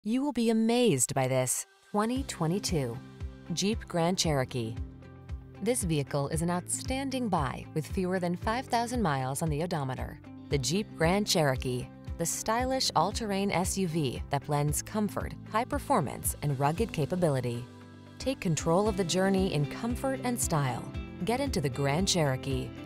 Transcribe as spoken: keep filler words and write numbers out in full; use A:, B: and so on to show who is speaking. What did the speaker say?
A: You will be amazed by this twenty twenty-two Jeep Grand Cherokee. This vehicle is an outstanding buy with fewer than five thousand miles on the odometer. The Jeep Grand Cherokee, the stylish all-terrain S U V that blends comfort, high performance, and rugged capability. Take control of the journey in comfort and style. Get into the Grand Cherokee.